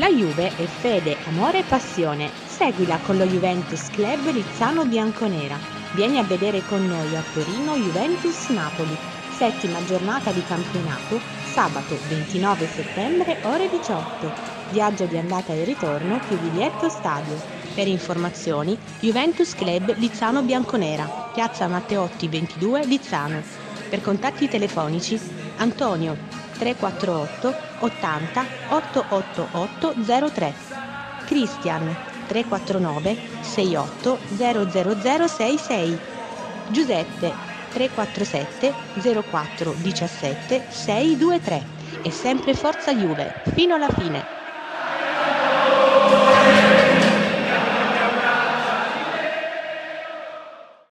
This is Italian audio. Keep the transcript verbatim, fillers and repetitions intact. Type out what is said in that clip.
La Juve è fede, amore e passione. Seguila con lo Juventus Club Lizzano Bianconera. Vieni a vedere con noi a Torino Juventus Napoli. Settima giornata di campionato, sabato ventinove settembre ore diciotto. Viaggio di andata e ritorno più biglietto stadio. Per informazioni Juventus Club Lizzano Bianconera, piazza Matteotti ventidue Lizzano. Per contatti telefonici Antonio tre quattro otto ottanta ottocentoottantaotto zero tre, Christian tre quattro nove sei otto zero zero zero sei sei, Giuseppe tre quattro sette zero quattro uno sette sei due tre. E sempre Forza Juve, fino alla fine!